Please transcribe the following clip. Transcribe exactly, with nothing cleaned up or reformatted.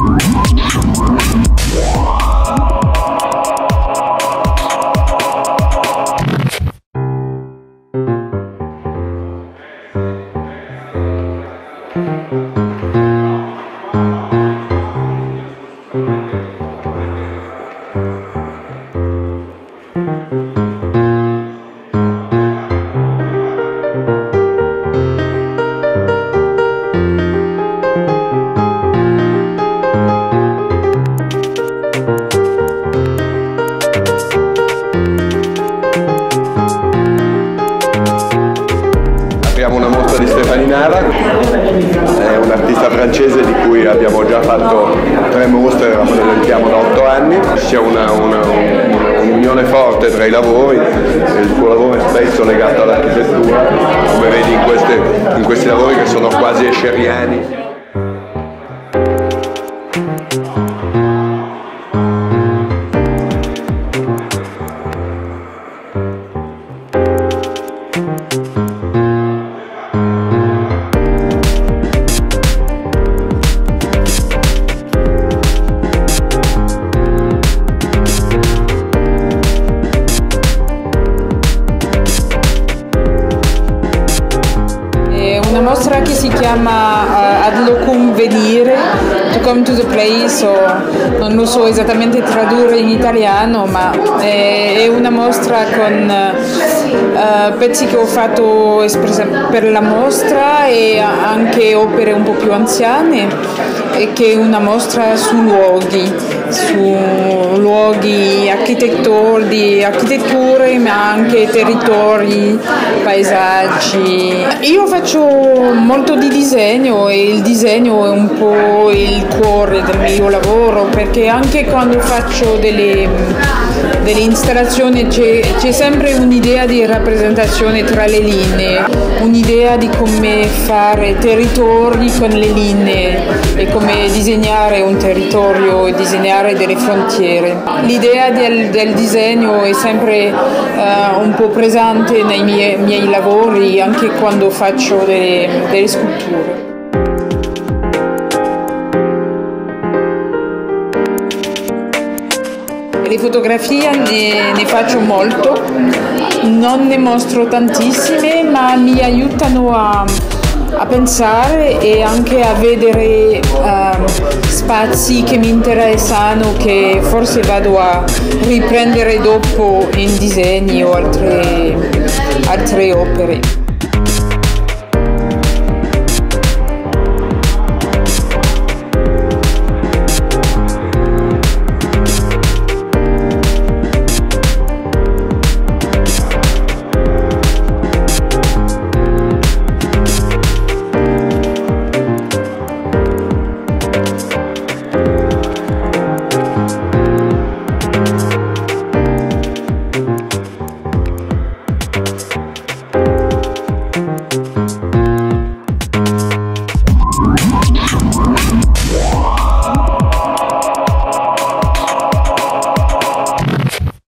Abbiamo una mostra di Stéphanie Nava, è un'artista francese di cui abbiamo già fatto tre mostre, la frequentiamo da otto anni. C'è una, una, un'unione forte tra i lavori, il suo lavoro è spesso legato all'architettura, come vedi in, queste, in questi lavori che sono quasi escheriani. Una mostra che si chiama uh, Ad locum venire, to come to the place, o non lo so esattamente tradurre in italiano, ma è, è una mostra con uh, pezzi che ho fatto per la mostra e anche opere un po' più anziane, e che è una mostra su luoghi, su luoghi architettori, di architetture, ma anche territori, paesaggi. Io faccio molto di disegno e il disegno è un po' il cuore del mio lavoro, perché anche quando faccio delle, delle installazioni c'è, c'è sempre un'idea di rappresentazione tra le linee, un'idea di come fare territori con le linee e come disegnare un territorio e disegnare delle frontiere. L'idea del, del disegno è sempre uh, un po' presente nei miei, miei lavori, anche quando faccio delle, delle sculture. Le fotografie ne, ne faccio molto, non ne mostro tantissime, ma mi aiutano a, a pensare e anche a vedere uh, spazi che mi interessano, che forse vado a riprendere dopo in disegni o altre, altre opere.